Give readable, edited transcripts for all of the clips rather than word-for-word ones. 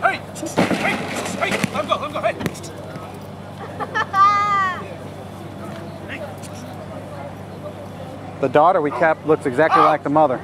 Hey! Hey! Hey! Let him go, hey! The daughter we kept looks exactly like the mother.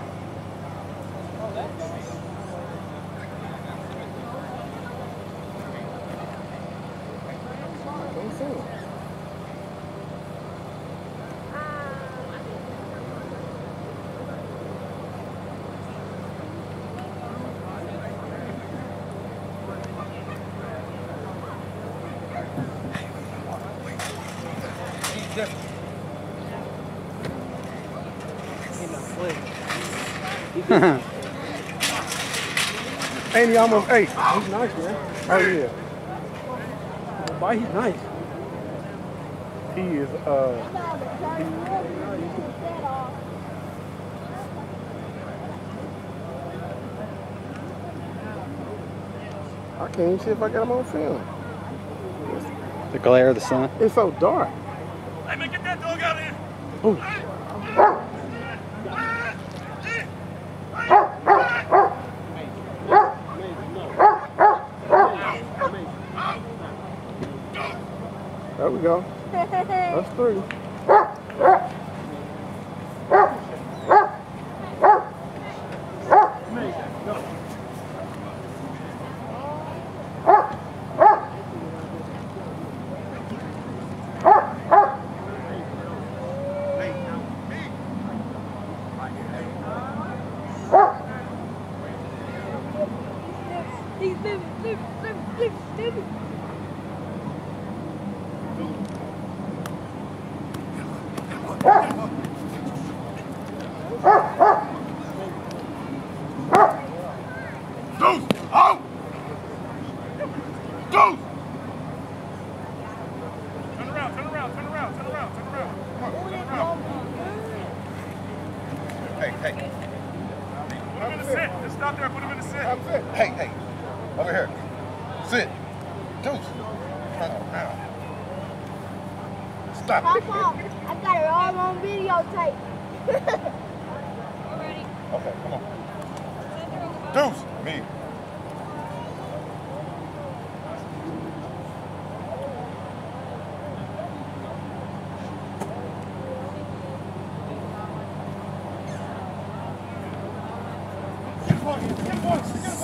Ain't he almost 8? He's nice, man. Oh, yeah. Why he's nice? He is, I can't even see if I got him on film. The glare of the sun. It's so dark. Hey, man, get that dog out of here! Ooh. There we go. That's 3. Duece! Out! Duece! Turn around. Hey. Put him in the sit. Just stop there, put him in the sit. Hey. Over here. Sit. Duece. Now. Stop. Papa, I got it all on videotape. Okay, come on. Duece, me. Get the ball.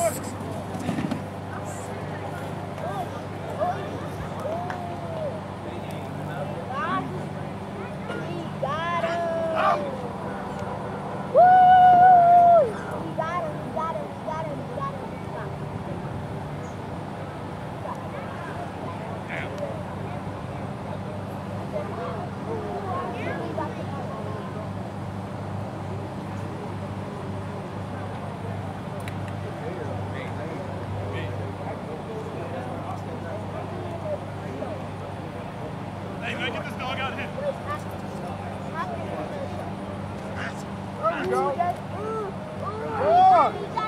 Hey, man, get this dog out of here. There you go.